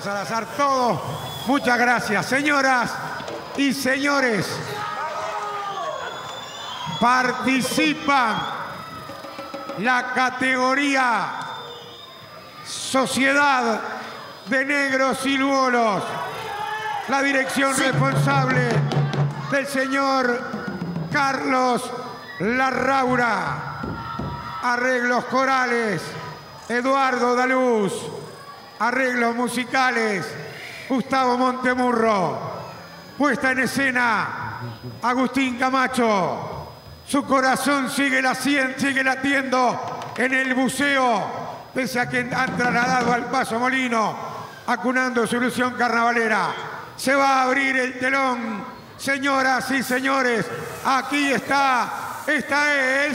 Salazar, todo. Muchas gracias, señoras y señores. Participan la categoría Sociedad de Negros y Lugolos. La dirección responsable del señor Carlos Larraura. Arreglos corales, Eduardo Daluz. Arreglos musicales, Gustavo Montemurro. Puesta en escena, Agustín Camacho. Su corazón sigue latiendo en el buceo, pese a que han trasladado al Paso Molino, acunando su ilusión carnavalera. Se va a abrir el telón, señoras y señores. Aquí está, esta es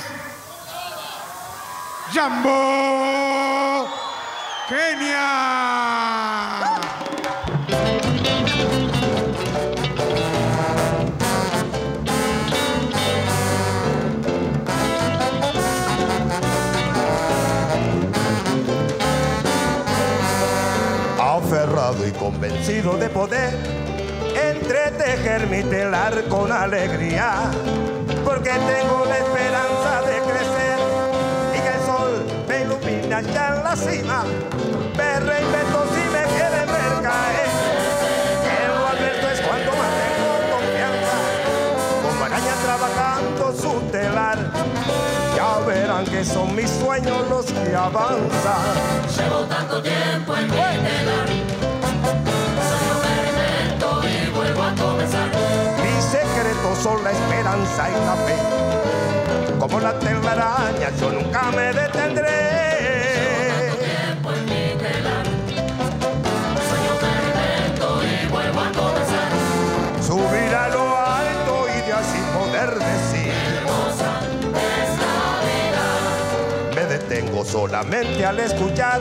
Jambo Kenia. Aferrado y convencido de poder entretejer mi telar con alegría, porque tengo la esperanza de crecer y que el sol me ilumina ya en la cima. Me reinvento si me quieren ver caer, que lo advierto es cuando más tengo confianza, como araña trabajando su telar. Ya verán que son mis sueños los que avanzan. Llevo tanto tiempo en mi telar, soy un experimento y vuelvo a comenzar. Mis secretos son la esperanza y la fe, como la telaraña yo nunca me detendré. Llevo tanto tiempo en mi telar, soy un experimento y vuelvo a comenzar. Subir a lo alto y de así poder decir: hermosa es la vida. Me detengo solamente al escuchar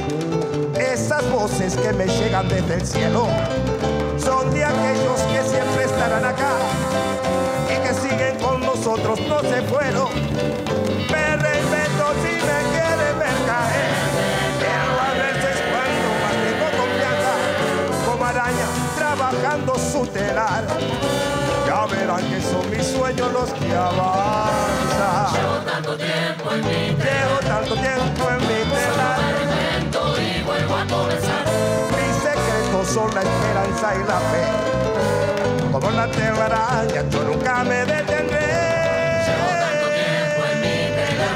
esas voces que me llegan desde el cielo. Son de aquellos que siempre estarán acá y que siguen con nosotros, no se fueron. Me reinvento si me quieren ver caer, pero a veces cuando más tengo confianza, como araña trabajando su telar. Ya verán que son mis sueños los que avanzan. Llevo tanto tiempo en mi telar, Llevo tanto tiempo en mi telar. y vuelvo a comenzar. Mis secretos son la esperanza y la fe, como la telaraña yo nunca me detendré. Llevo tanto tiempo en mi telar,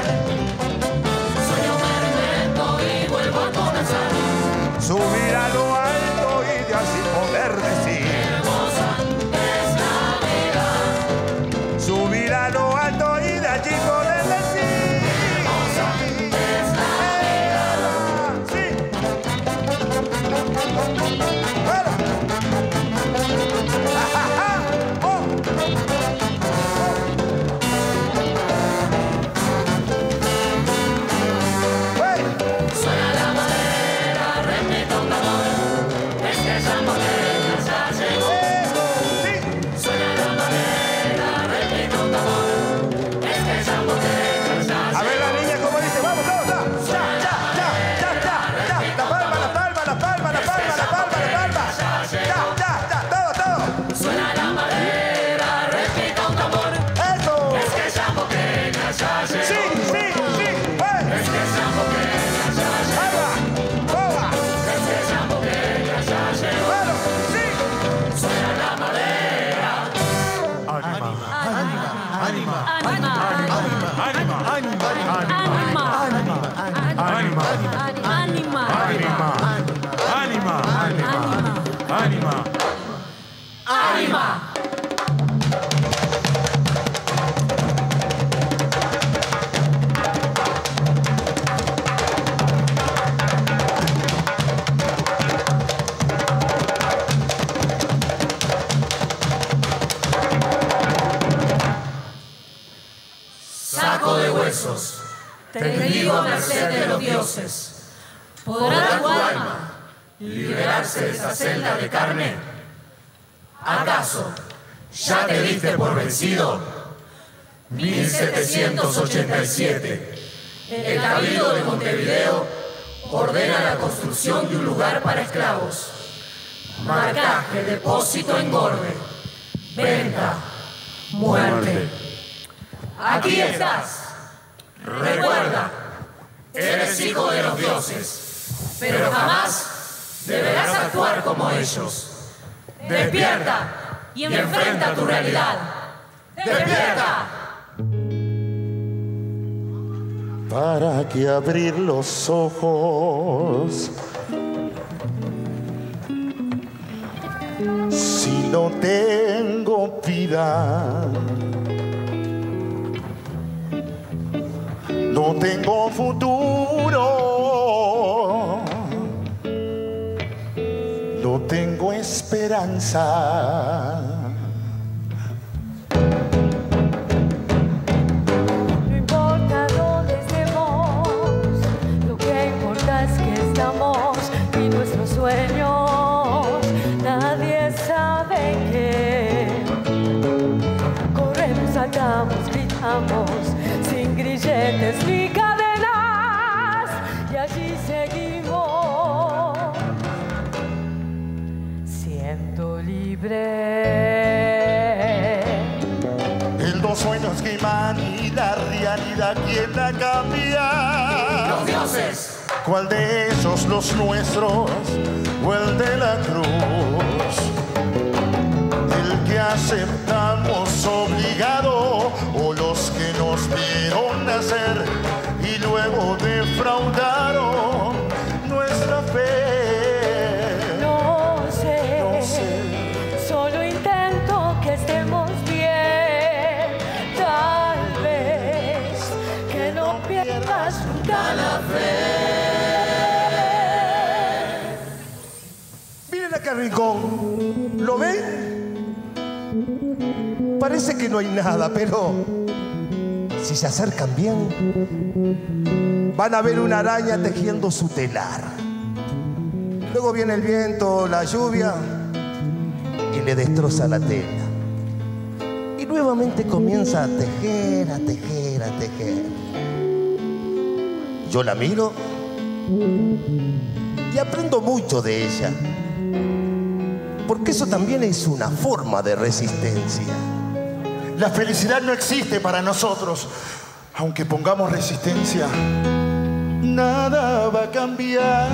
soy un experimento y vuelvo a comenzar. Subir a lo alto y de así poder decir: hermosa es la vida. subir a lo alto y de allí poder decir: hermosa es la vida. sí. Bueno. Ajaja. Oh. Suena la madera, repito un tambor, es que Jambo Kenia ya llegó. Sí. Suena la madera, repito un tambor, es que Jambo Kenia ya llegó. A ver la niña como dice: vamos todos, ya, la palma, la palma, la palma, la palma, la palma, la palma, ya, todo. Suena la madera, repito un tambor, Eso. es que Jambo Kenia ya llegó. Sí, Es que Jambo Kenia ya llegó. agua, boba, Es que Jambo Kenia ya llegó. bueno, sí. Suena la madera. ¡Ánima! Saco de huesos, tendido a merced de los dioses. ¿Podrá tu alma liberarse de esa celda de carne? ¿Acaso ya te diste por vencido? 1787, el Cabildo de Montevideo ordena la construcción de un lugar para esclavos. Marcaje, depósito, engorde, venta, muerte. Aquí estás. Recuerda, eres hijo de los dioses, pero jamás deberás actuar como ellos. Despierta y enfrenta tu realidad. ¡Despierta! ¿Para qué abrir los ojos si no tengo vida? No tengo futuro, no tengo esperanza. No importa dónde estemos, lo que importa es que estamos y nuestros sueños nadie sabe qué. Corremos, saltamos, gritamos, sin grilletes ni cadenas, y allí seguimos, siendo libre. Los sueños queman y la realidad, ¿quién la cambia? ¡Los dioses! ¿Cuál de esos los nuestros o el de la cruz? El que aceptamos obligado o los que nos vieron nacer y luego defraudaron nuestra fe. No sé, solo intento que estemos bien. Tal vez que no pierdas nunca la fe. Miren acá, rincón. ¿Lo ven? Parece que no hay nada, pero si se acercan bien, van a ver una araña tejiendo su telar. Luego viene el viento, la lluvia, y le destroza la tela. Y nuevamente comienza a tejer, a tejer, a tejer. Yo la miro y aprendo mucho de ella. Porque eso también es una forma de resistencia. La felicidad no existe para nosotros. Aunque pongamos resistencia, nada va a cambiar.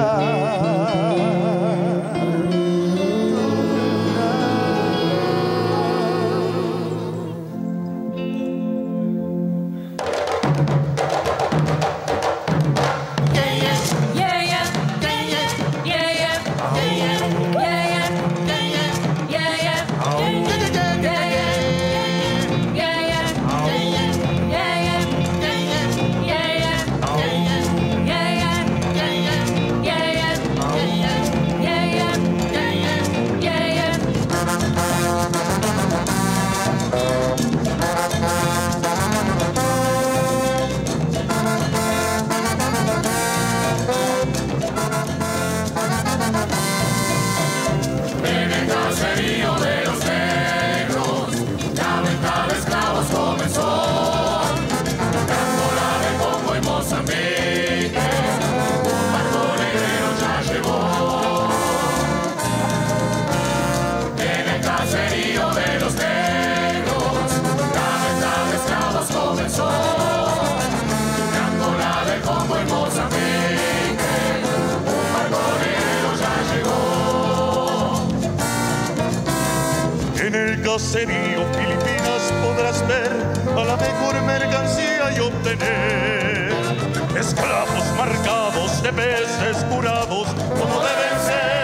En el caserío Filipinas podrás ver a la mejor mercancía y obtener esclavos marcados de peces curados como deben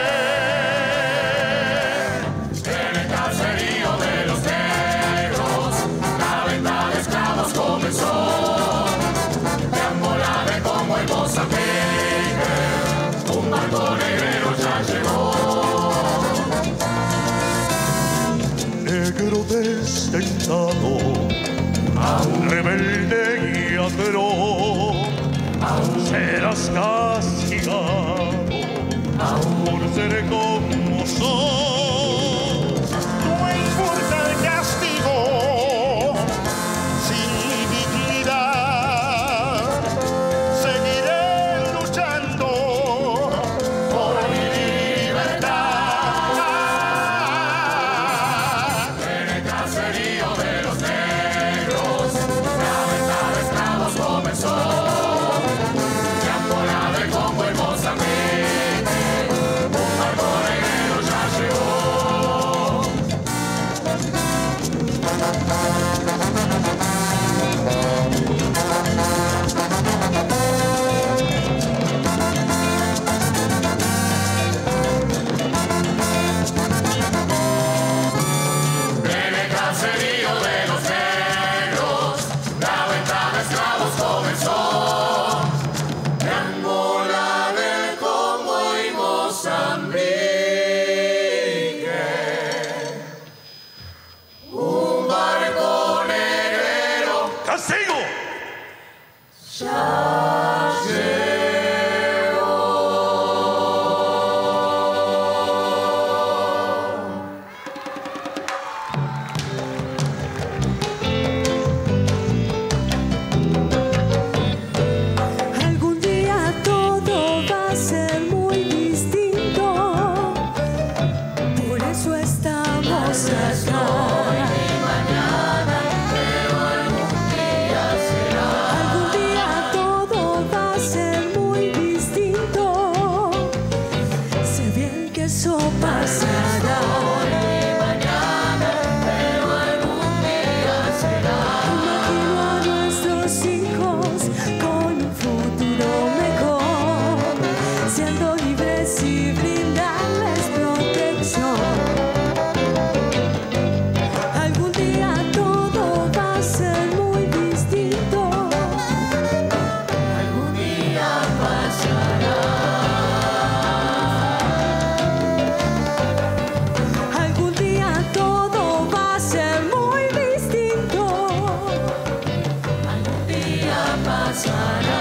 ser. En el caserío de los negros, la venta de esclavos comenzó. De Angola, de Congo y Mozambique, un barco negrero ya llegó. Negro desdentado, rebelde y atroz, serás castigado por ser como sos. No importa el castigo, sin mi dignidad, seguiré luchando. bien que eso pasará. Mañana, pero algún día será. Imagino a nuestros hijos con un futuro mejor, siendo libres y brindarles protección. Algún día todo va a ser muy distinto. Algún día pasará. Algún día todo va a ser muy distinto. Algún día pasará.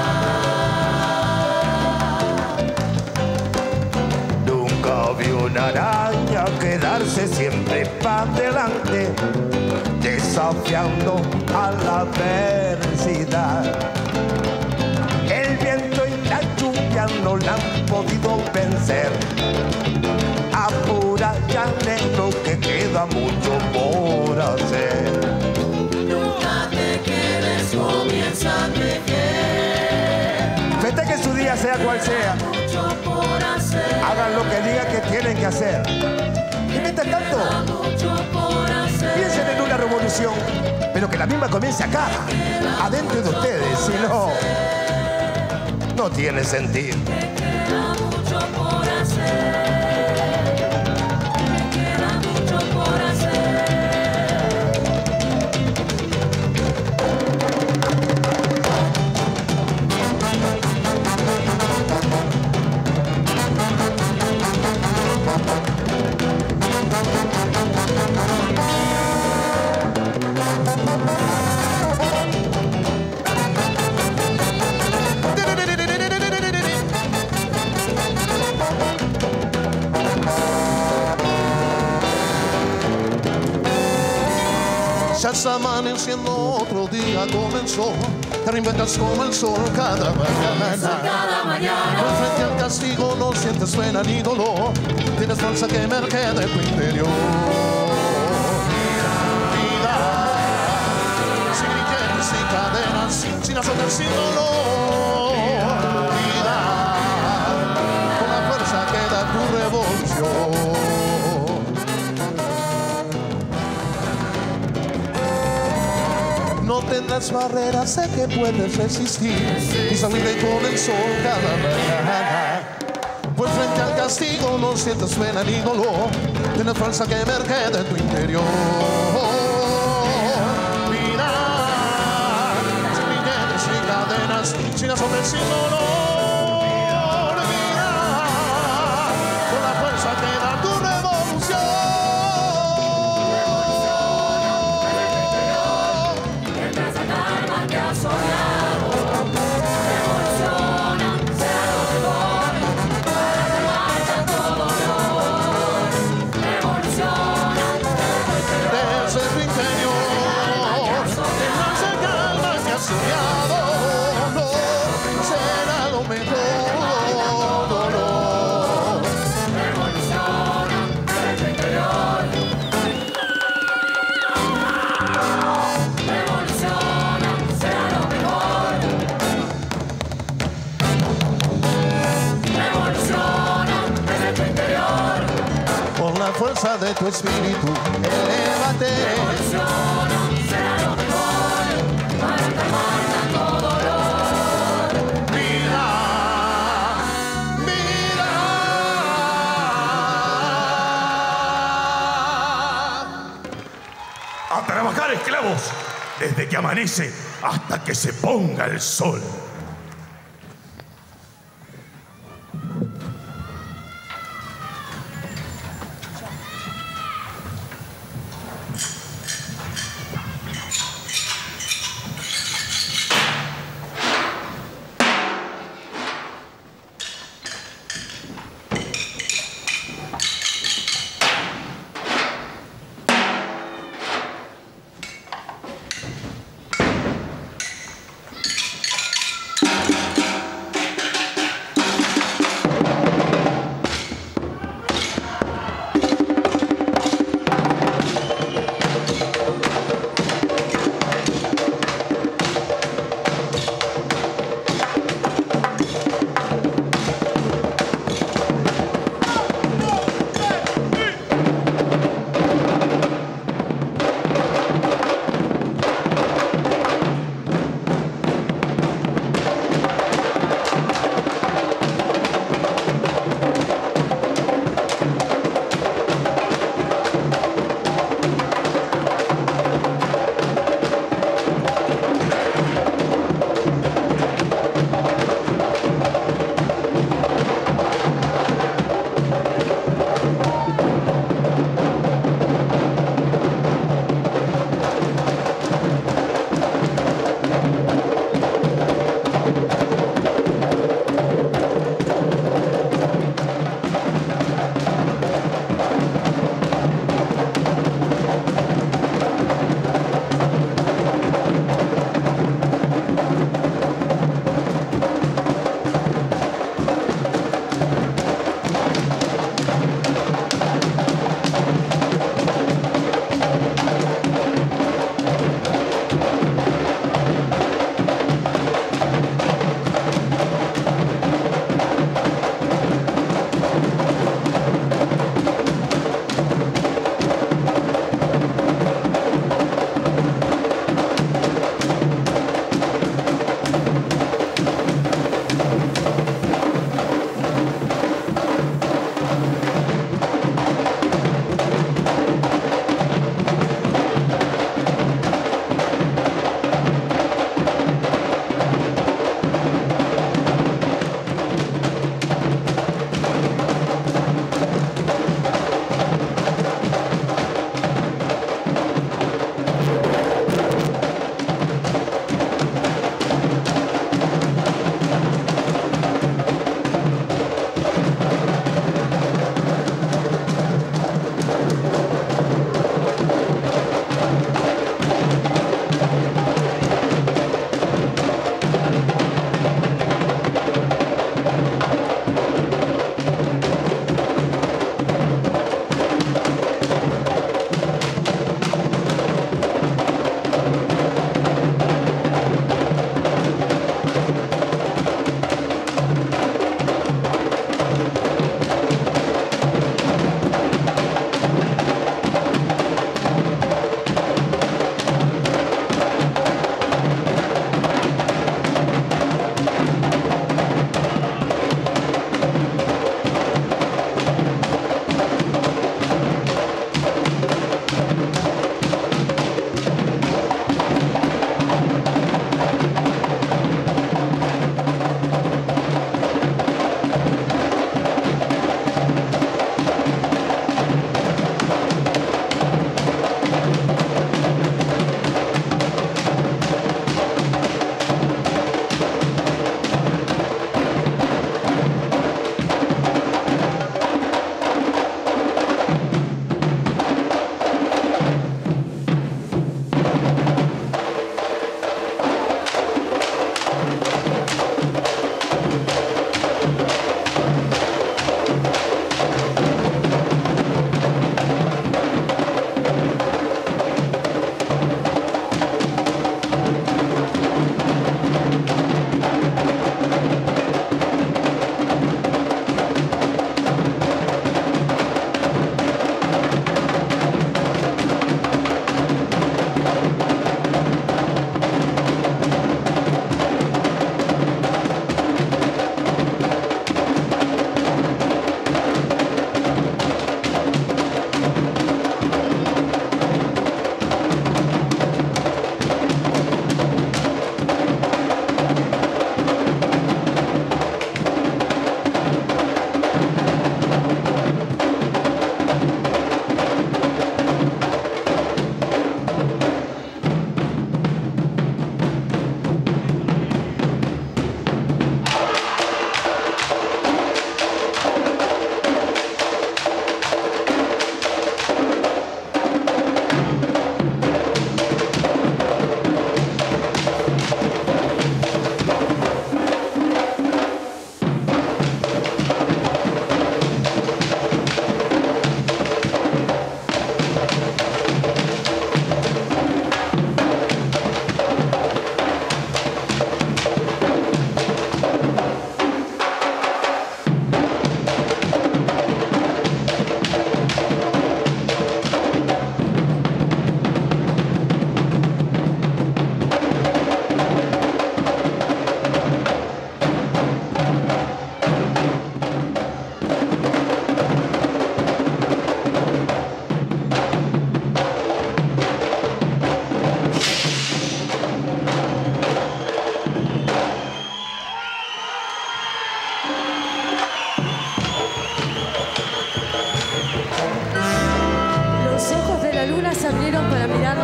Nunca vi una araña quedarse siempre para adelante, desafiando a la adversidad. El viento y la lluvia no la han podido vencer. Apura ya, negro, que queda mucho por hacer. Nunca te quedes, comienza a tejer. Festejen su día, sea cual sea. Mucho por hacer. Hagan lo que digan que tienen que hacer. Y mientras tanto, Mucho por hacer. piensen en una revolución, pero que la misma comience acá, adentro de ustedes, si no, no tiene sentido. Queda mucho por hacer. Queda mucho por hacer. Ya está amaneciendo, otro día comenzó. Te reinventas como el sol cada mañana. Cada mañana. Pues frente al castigo no sientes pena ni dolor. Tienes fuerza que emerge de tu interior. Vida, sin grilletes, sin cadenas, sin azotes, sin dolor. Vida, con la fuerza que da tu revolución. No tendrás barreras, sé que puedes resistir y salir con el sol cada mañana. Pues frente al castigo no sientes pena ni dolor. Tienes fuerza que emerge de tu interior. Vida, sin billetes, sin cadenas, sin azotes, sin dolor. Vida, con la fuerza que da tu revolución. Que has soñado, evoluciona, sea lo mejor, para que vaya todo dolor. Evoluciona, Desde tu interior, en esa calma que has soñado, no será lo mejor. evoluciona, desde tu interior. Evoluciona, sea lo mejor. Evoluciona, desde tu interior. Con la fuerza de tu espíritu, elévate. Evoluciona, sea lo mejor, para calmar tanto dolor. Vida, vida. A trabajar, esclavos, desde que amanece hasta que se ponga el sol.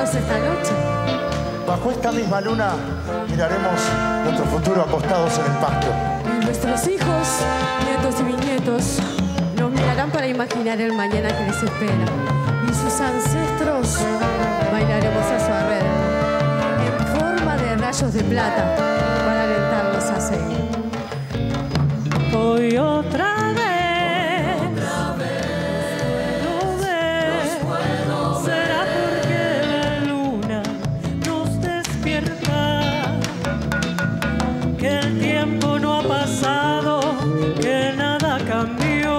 vernos esta noche. Bajo esta misma luna miraremos nuestro futuro acostados en el pasto. Y nuestros hijos, nietos y bisnietos nos mirarán para imaginar el mañana que les espera. Y sus ancestros bailaremos a su alrededor, en forma de rayos de plata, para alentarlos a seguir. Hoy otra vez, no puedo, será porque la luna nos despierta, que el tiempo no ha pasado, que nada cambió,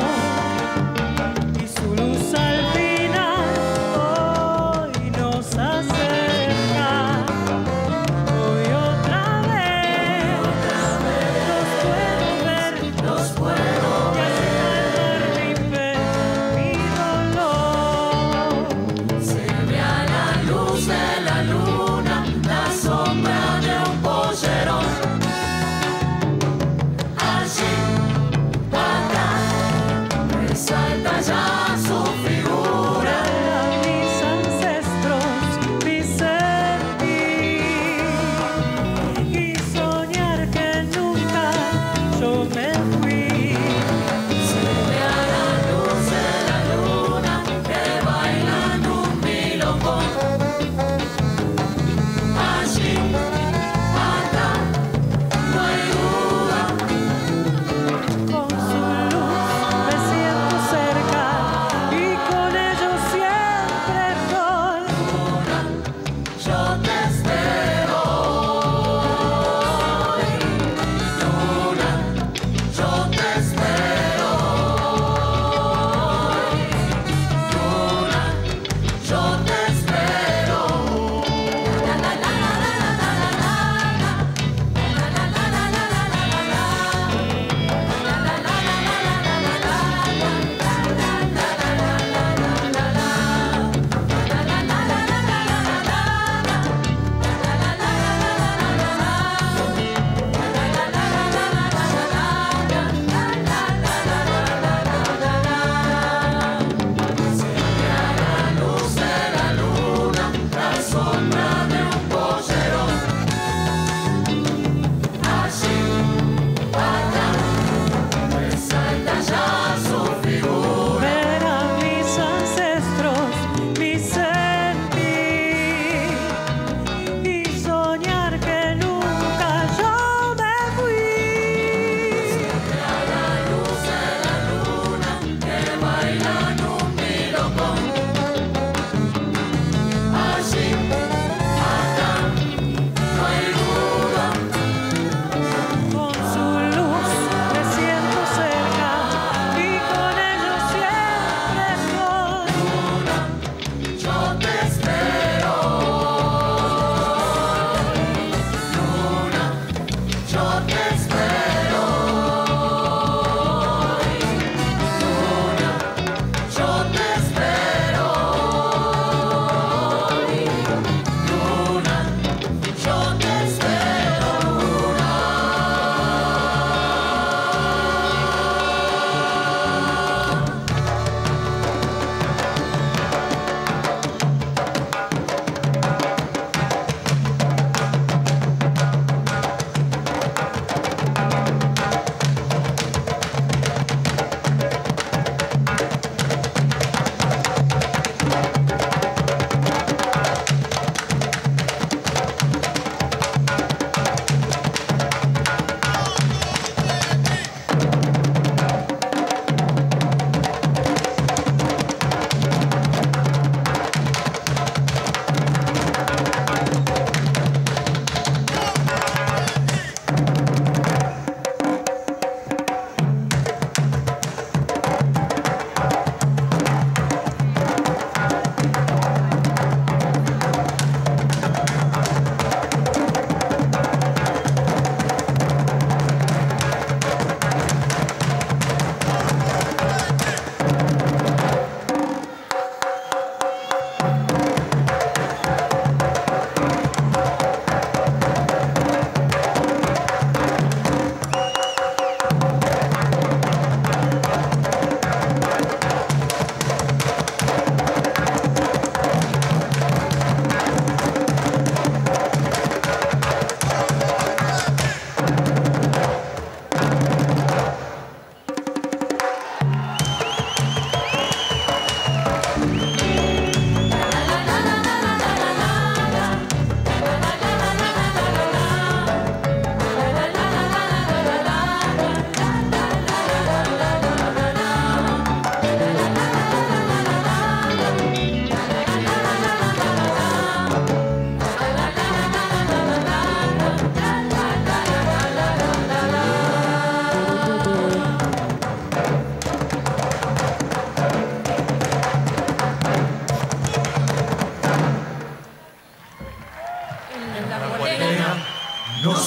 y su luz al final hoy nos acerca. Hoy otra vez, nos puedo ver, nos puedo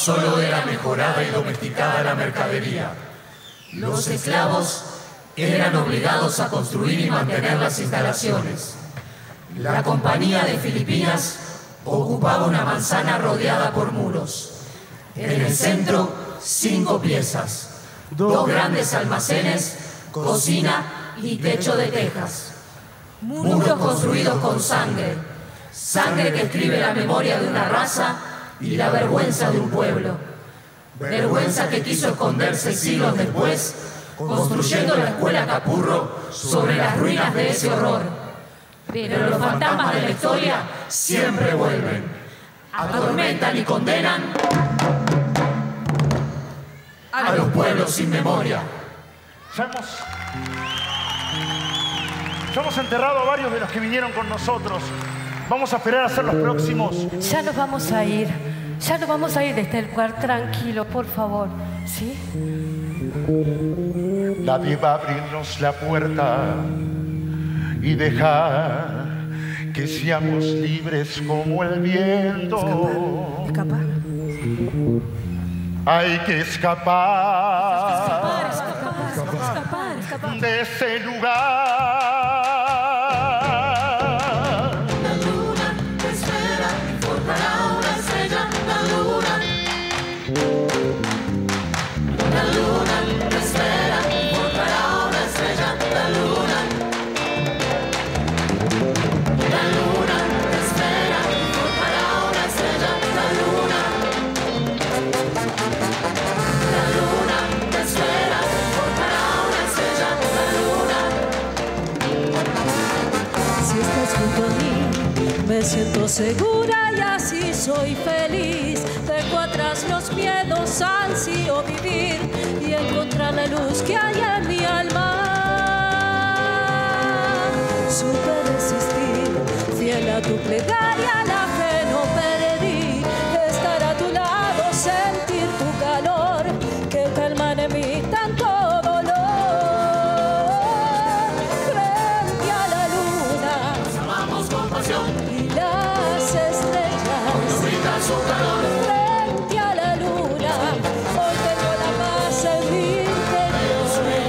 solo era mejorada y domesticada la mercadería. Los esclavos eran obligados a construir y mantener las instalaciones. La Compañía de Filipinas ocupaba una manzana rodeada por muros. En el centro, 5 piezas, 2 grandes almacenes, cocina y techo de tejas. Muros construidos con sangre, sangre que escribe la memoria de una raza y la vergüenza de un pueblo. Vergüenza que quiso esconderse siglos después, construyendo la escuela Capurro sobre las ruinas de ese horror. Pero los fantasmas de la historia siempre vuelven, atormentan y condenan a los pueblos sin memoria. Ya hemos enterrado a varios de los que vinieron con nosotros. Vamos a esperar a ser los próximos. Ya nos vamos a ir. Ya nos vamos a ir de este lugar tranquilo, por favor. ¿Sí? Nadie va a abrirnos la puerta y dejar que seamos libres como el viento. Escapar. Hay que escapar Escapar. de ese lugar. La luna te espera y forjará una estrella. La luna te espera y forjará una estrella. La luna te espera y forjará una estrella. La luna te espera y forjará una estrella. La luna. Si estás junto a mí, me siento segura y así soy feliz. Dejo atrás los miedos, ansío vivir y encontrar la luz que hay en mi alma. Supe resistir, fiel a tu plegaria, la fe no perdí. Estar a tu lado, sentir tu calor, que calma en mí tanto dolor. Frente a la luna Nos amamos con pasión, y las estrellas, nos brindan su calor. frente a la luna, hoy tengo la paz en mi interior.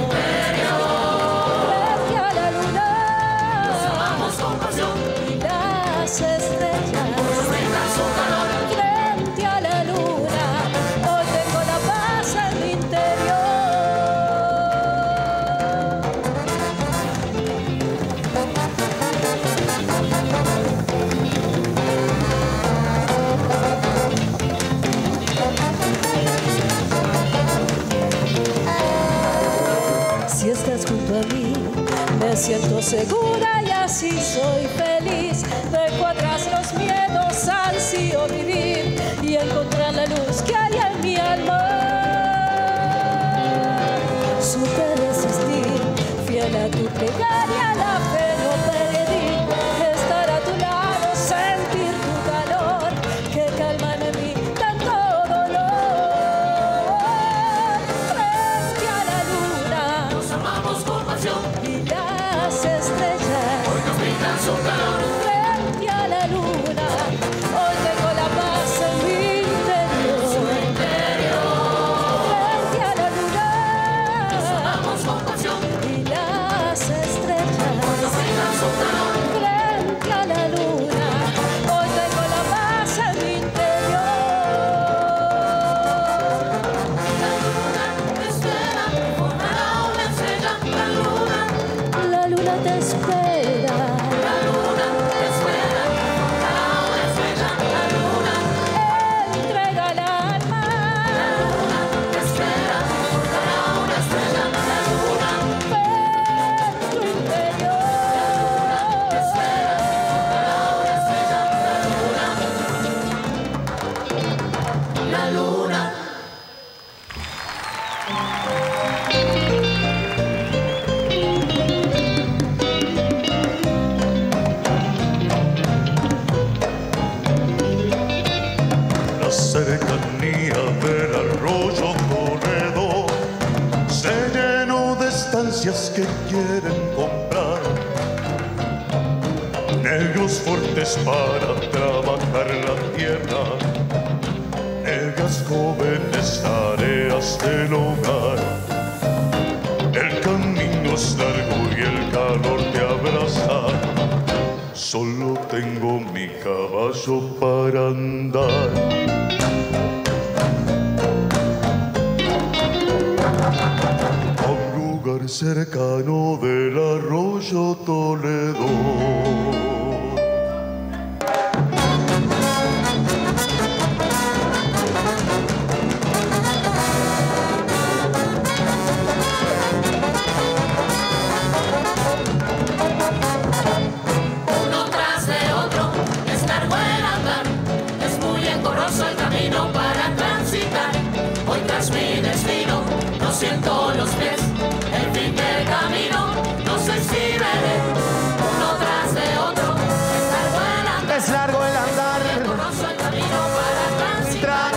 Frente a la luna Nos amamos con pasión, y las estrellas, nos brindan su calor. frente a la luna, hoy tengo la paz en mi interior. Si estás junto a mí, me siento segura y así soy feliz. Dejo atrás los miedos, ansío vivir y encontrar la luz que hay en mi alma. Supe resistir, fiel a tu plegaria, la fe no perdí. Estar a tu lado, sentir tu calor, que calma en mí tanto dolor. Frente a la luna Nos amamos con pasión, y las estrellas, hoy nos brindan su calor. frente a la luna, hoy tengo la paz en mi interior. Frente a la luna Nos amamos con pasión, y las estrellas, nos brindan su calor. frente a la luna, hoy tengo la paz en mi interior. La luna te espera y forjará una estrella. La luna te espera. La luna te espera y forjará una estrella. La luna Entrega el alma. La luna te espera y forjará una estrella. La luna En tu interior. te espera y forjará una estrella. La luna. La cercanía del arroyo corredor se llenó de estancias que quieren comprar. Negros fuertes para trabajar la tierra, negras jóvenes tareas del hogar. El camino es largo y el calor te abraza. Solo tengo mi caballo para andar. A un lugar cercano del arroyo Toledo. Siento los pies, el fin del camino, no sé si veré uno tras de otro. Es largo el andar, conozco el camino para transitar.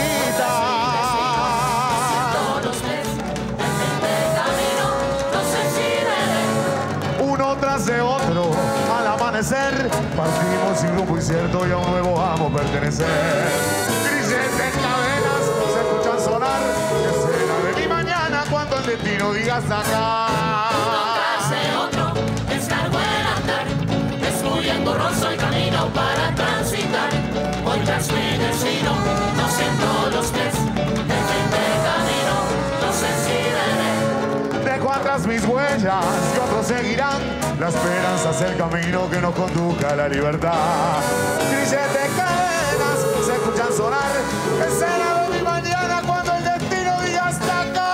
Siento los pies, el fin del camino, no sé si veré uno tras de otro. Al amanecer, partimos sin rumbo incierto y a un nuevo amo pertenecer. Crisis en cadenas se escuchan sonar. Cuando el destino diga hasta acá. Uno tras de otro, es largo el andar. Es muy engorroso el camino para transitar. Hoy tras mi destino, no siento los pies. El fin del camino, no sé si veré. Dejo atrás mis huellas y otros seguirán. La esperanza es el camino que nos conduzca a la libertad. Crisis de cadenas se escuchan sonar. Es será de mi mañana cuando el destino diga hasta acá.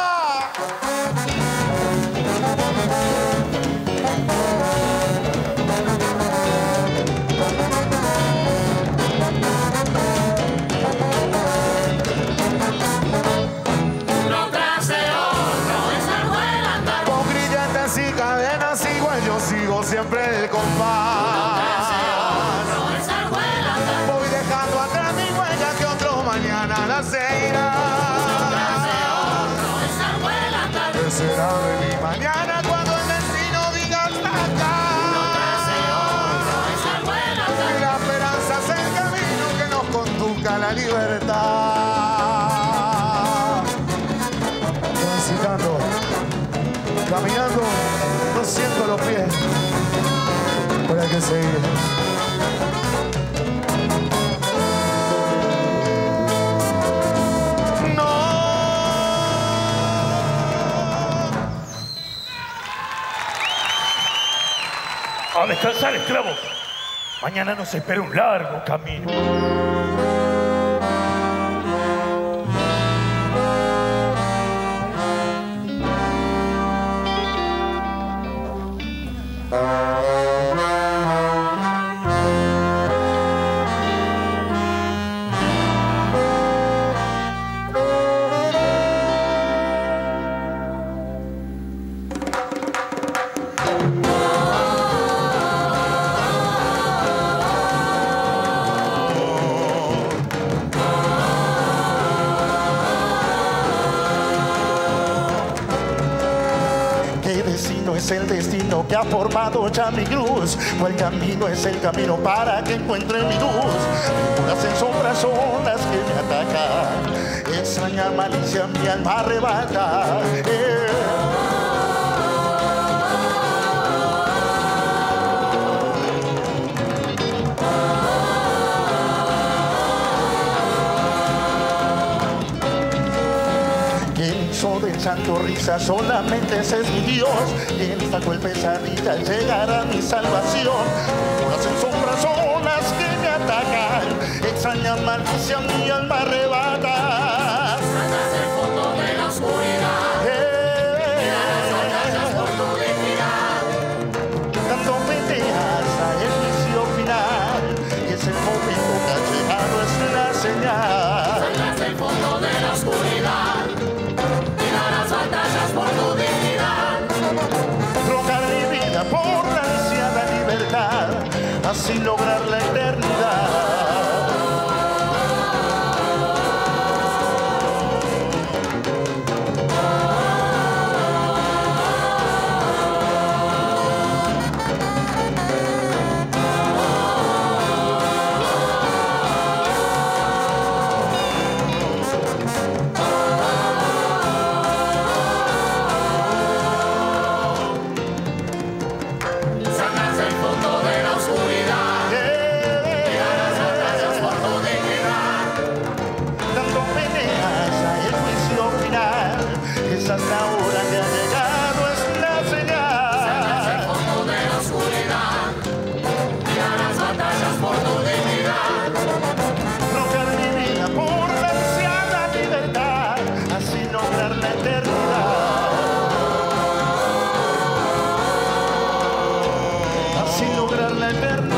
Uno tras de otro, es largo el andar. Con grilletes y cadenas igual yo sigo siempre el compás. Uno tras de otro, es largo el andar. Voy dejando atrás mi huella que otro mañana la seguirá. Uno tras de otro, es largo el andar. ¿Qué será de mi mañana cuando el destino diga hasta acá? Uno tras de otro, es largo el andar. Y la esperanza es el camino que nos conduzca a la libertad. Transitando, caminando, no siento los pies, pero hay que seguir. A descansar, esclavos. Mañana nos espera un largo camino. Es el destino que ha formado ya mi cruz, o el camino es el camino para que encuentre mi luz. Figuras en sombras son las que me atacan, extraña malicia mi alma arrebata. Del santo risa solamente ese es mi Dios. Quien sacó el pesadilla al llegar a mi salvación. Figuras en sombras son las que me atacan, extraña malicia mi alma arrebata. Saltas del fondo de la oscuridad, mira las batallas por tu dignidad. Dando peleas a el juicio final, y es el momento que ha llegado, es la señal. Saltas del fondo de la oscuridad, batallas por tu dignidad. Trocar mi vida por la ansiada libertad, así lograr la eternidad. sin lograr la eternidad.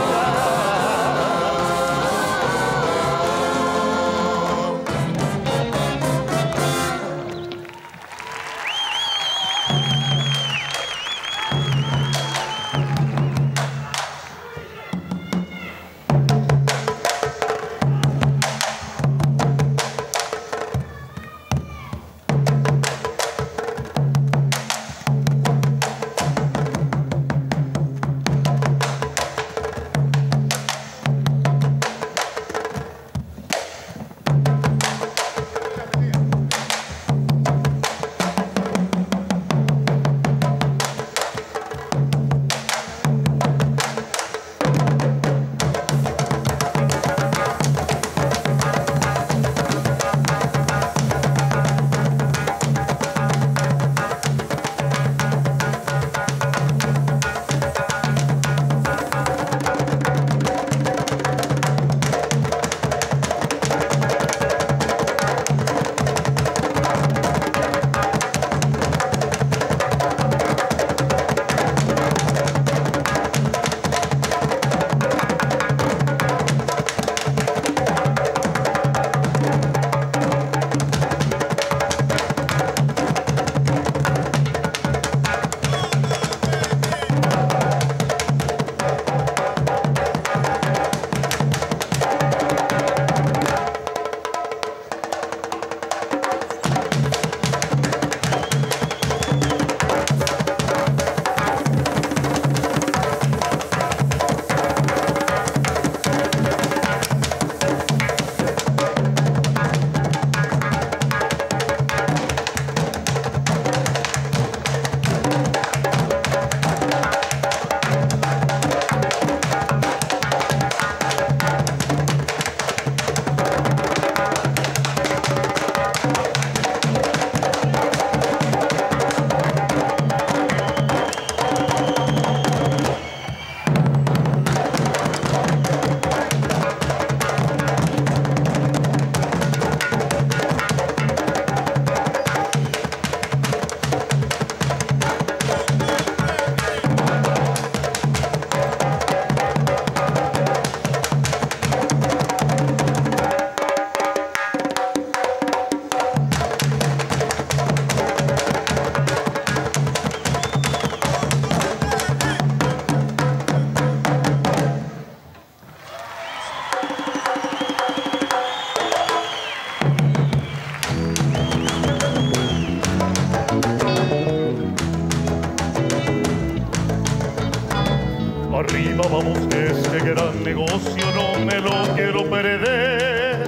Arriba vamos, este gran negocio no me lo quiero perder.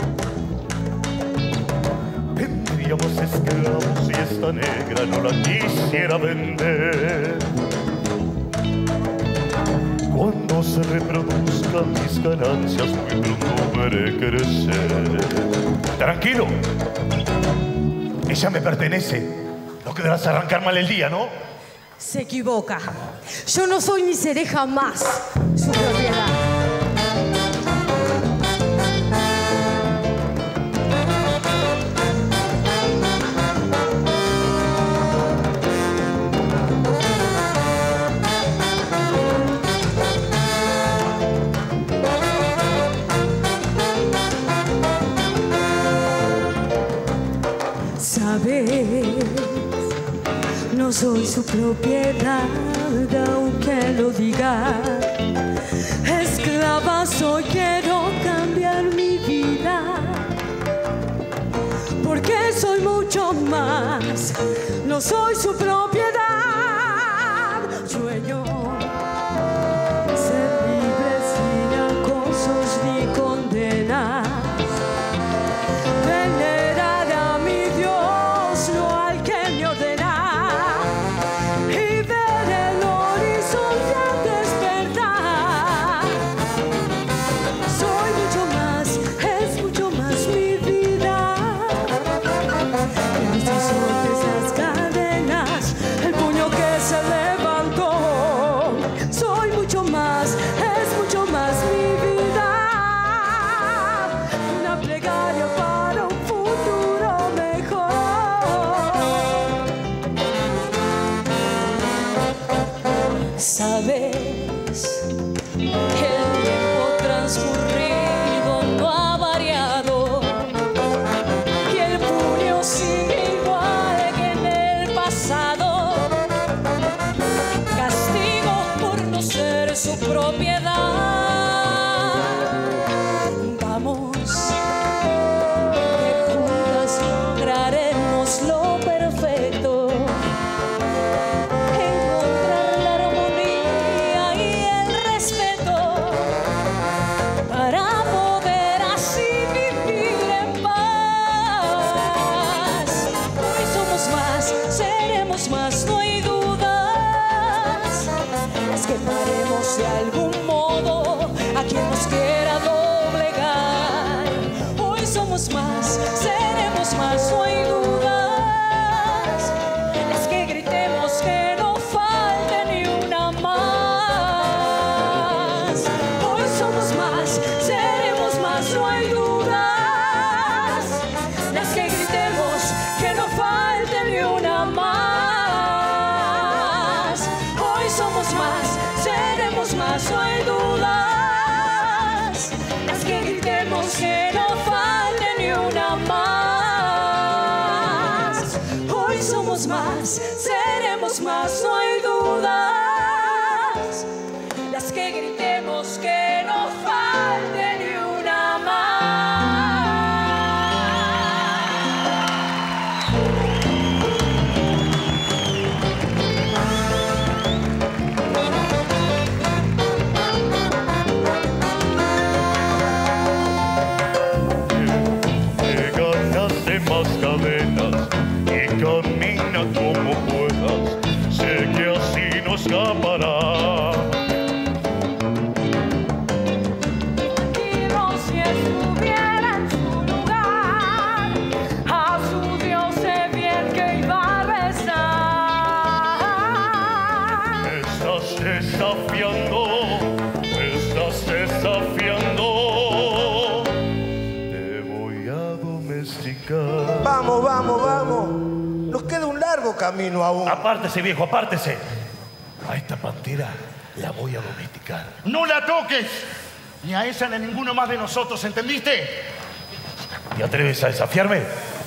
Tendríamos esclavos y esta negra no la quisiera vender. Cuando se reproduzcan mis ganancias muy pronto veré crecer. Tranquilo, ella me pertenece. No querrás arrancar mal el día, ¿no? Se equivoca. Yo no soy ni seré jamás su propiedad. Sabes, no soy su propiedad, aunque lo diga. Esclava soy, quiero cambiar mi vida, porque soy mucho más. No soy su propiedad. Sueño ser libre sin acosos ni condenas. Venerar a mi Dios, no al que me ordena, y ver el horizonte al despertar. Soy mucho más, es mucho más mi vida. Y si sueltes las cadenas, el puño que se levantó. Soy mucho más, es mucho más mi vida. Una plegaria para un futuro mejor. Saber veces. El tiempo transcurrido no ha variado y el puño sigue igual que en el pasado. Castigo por no ser su propiedad. Vamos, que juntas lograremos lo perfecto. Encontrar la armonía y el respeto para poder así vivir en paz. Hoy somos más, seremos más, no hay dudas. Es que paremos de algún modo a quien nos quiera doblegar. Hoy somos más, seremos más, no hay dudas. Es que gritemos que no falte ni una más. Hoy somos más, seremos más, no hay dudas. Es que gritemos que no falte ni una más. Hoy somos más, seremos más, no hay dudas. Es que gritemos que no falte ni una más. Hoy somos más, seremos más, no hay dudas. Las que gritemos que no falte ni una Te ganaste más cadenas y camina como puedas. Sé que así no escapará. Tranquilo, si estuviera en su lugar, a su Dios sé bien que iba a rezar. Estás desafiando, estás desafiando. Te voy a domesticar. Vamos, vamos, vamos. Nos queda un largo camino aún. Apártese, viejo, apártese. A esta pantera la voy a domesticar. ¡No la toques! Ni a esa ni a ninguno más de nosotros, ¿entendiste? ¿Te atreves a desafiarme?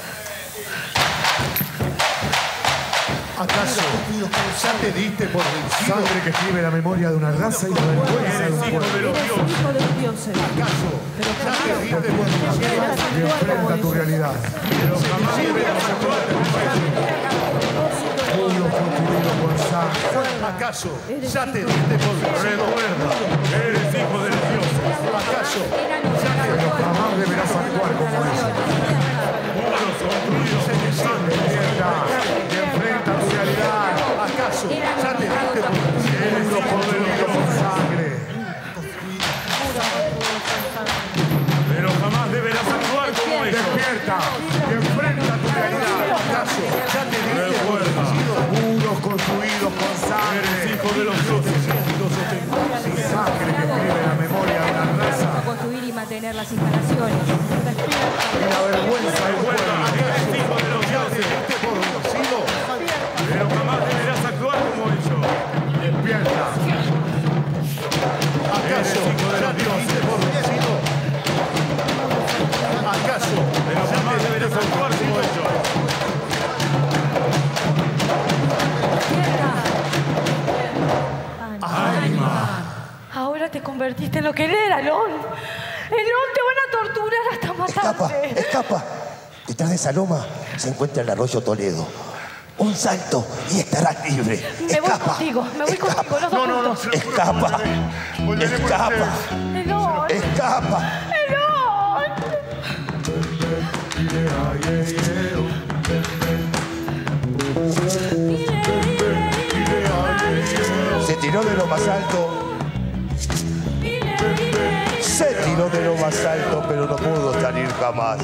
¿Acaso ya te diste por vencido? Sangre que escribe la memoria de una raza y la vergüenza de un pueblo. Hijo de los dioses. ¿Acaso ya te diste por vencido? Y enfrenta tu realidad. Pero jamás deberás actuar como pueblo construido con sangre. ¿Acaso ya te diste por vencido? Recuerda, eres hijo de los dioses. ¿Acaso Pero jamás deberás actuar como ellos. Pueblos construidos con sangre. Y enfrenta tu realidad. ¿Acaso ya te diste por vencido? Eres hijo de los con sangre. Pero jamás deberás actuar como ellos. Despierta y enfrenta tu realidad. ¿Acaso ya te diste por Recuerda, vencido? muros construidos con sangre. Eres hijo de los dioses. Sangre que escribe la memoria de una raza. Construir y mantener las instalaciones. Y la vergüenza del pueblo. Eres hijo de los dioses. ¿Por vencido? Pero jamás deberás actuar como ellos. Despierta. ¿Acaso ya te diste por vencido? ¿Acaso Pero ya jamás te diste deberás por actuar como ellos. Ahora te convertiste en lo que él era, Lon. En Lon te van a torturar hasta Escapa, matarte. escapa. Detrás de esa loma se encuentra el arroyo Toledo. Un salto y estarás libre. Me voy Escapa. contigo, me voy escapa. contigo. Los dos juntos. Escapa. Escapa. Elon, Escapa. Elon. Se tiró de lo más alto. Se tiró de lo más alto, pero no pudo salir jamás.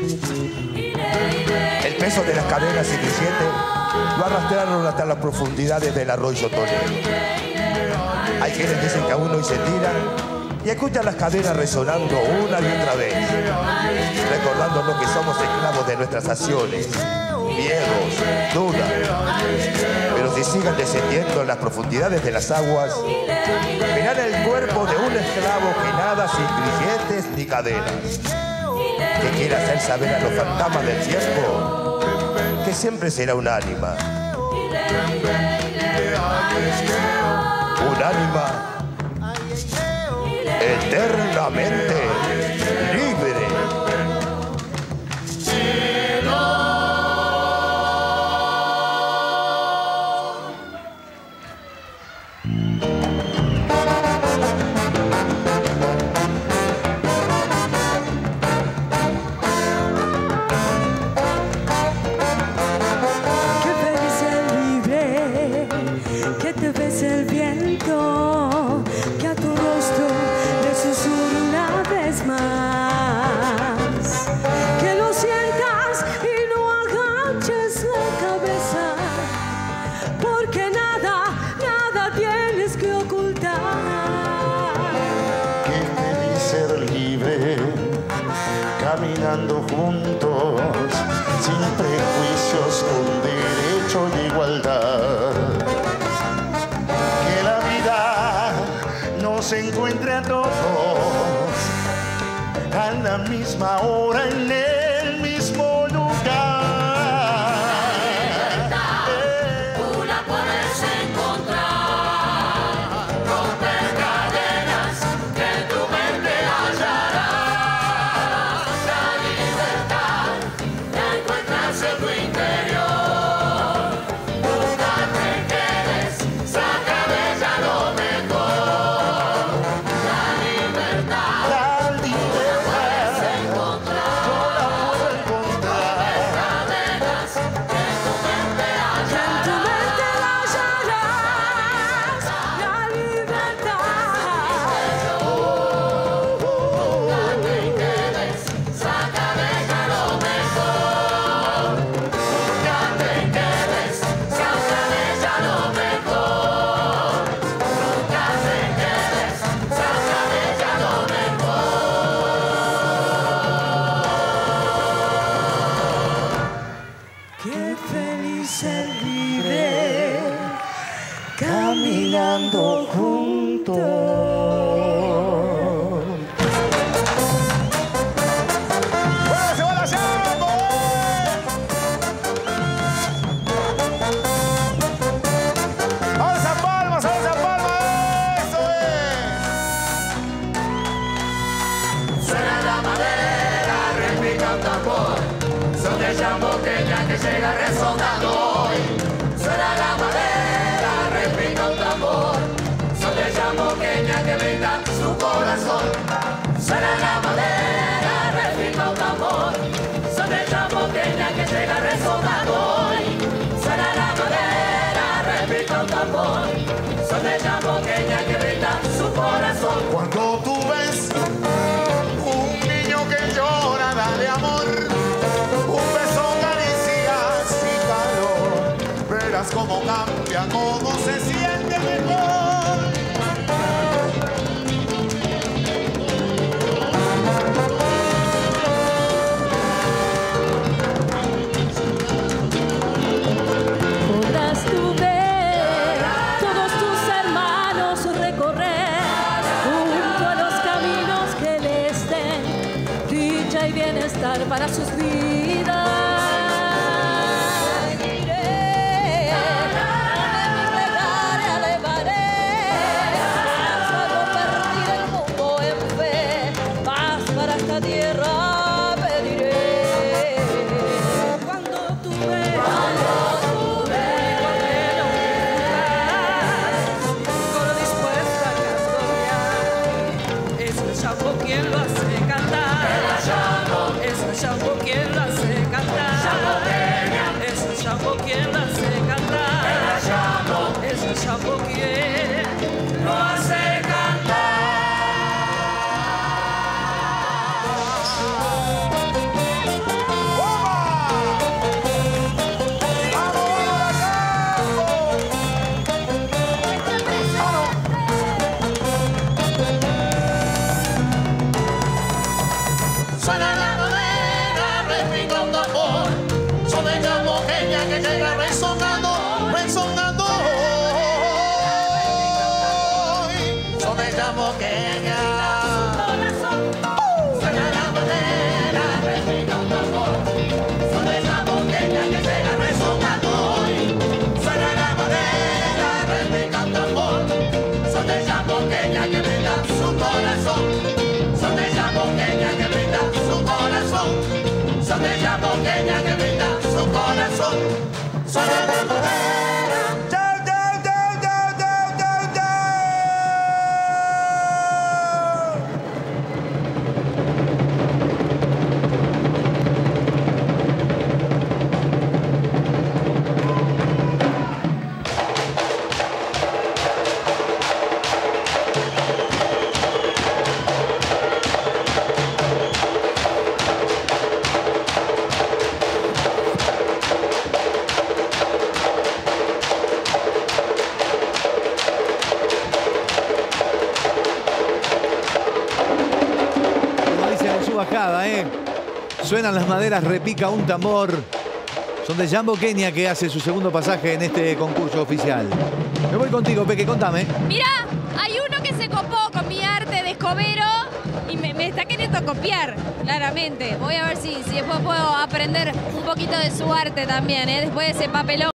El peso de las cadenas incipientes lo arrastraron hasta las profundidades del arroyo Toledo. Hay quienes dicen que aún hoy se tiran y escuchan las cadenas resonando una y otra vez, recordándonos que somos esclavos de nuestras acciones miedos, dudas. Pero si sigan descendiendo en las profundidades de las aguas, verán el cuerpo de un esclavo que nada sin grilletes ni cadenas, que quiere hacer saber a los fantasmas del tiempo que siempre será un ánima. Un ánima eternamente libre. Caminando juntos, sin prejuicios, con derecho de igualdad. Que la vida nos encuentre a todos a la misma hora, en el mismo lugar. Tú la puedes encontrar, romper cadenas que en tu mente hallarás. En tu interior, nunca te quedes, saca de ella lo mejor. La libertad, puedes encontrar, yo la puedo encontrar. Cadenas que en tu mente hallarás, la libertad. Nunca te quedes, saca de ella lo mejor. Caminando juntos. ¡Bueno, se va la Sambo! ¡Ahora San Palmas, ahora San Palmas! ¡Eso es! Suena la madera, repica un tambor, son de chamboqueña que llega resonando hoy. Suena la madera, repica un tambor, son de chamboqueña que brinda su corazón. Suena la madera, repica un tambor, son de chamboqueña que llega resonando hoy. Suena la madera, repica un tambor, son de chamboqueña que brinda su corazón. Cuando tú ves un niño que llora, dale amor, un beso, caricias y calor, verás cómo cambia, cómo se siente mejor. Podrás tú ver todos tus hermanos recorrer junto a los caminos que les den dicha y bienestar para sus vidas. Iré, elevaré, hasta convertir el mundo en fe, paz para esta tierra pediré. Cuando tú ves quien lo hace cantar, es el Chambo quien lo hace cantar, es el Chambo quien lo hace cantar, es el Chambo quien lo hace cantar. son de Yamboqueña. Suena la madera, repica un tambor. Son de Yamboqueña que llega rezongando hoy. Suena la madera, repica un tambor. Son de Yamboqueña que brindan su corazón. Son de Yamboqueña que brindan su corazón. Son de Yamboqueña que brindan su corazón. Suena la madera. Bajada, Suenan las maderas, repica un tambor. Son de Yamboqueña que hace su segundo pasaje en este concurso oficial. Me voy contigo, Peque, contame. Mirá, hay uno que se copó con mi arte de escobero y me está queriendo copiar, claramente. Voy a ver si después puedo aprender un poquito de su arte también, después de ese papelón.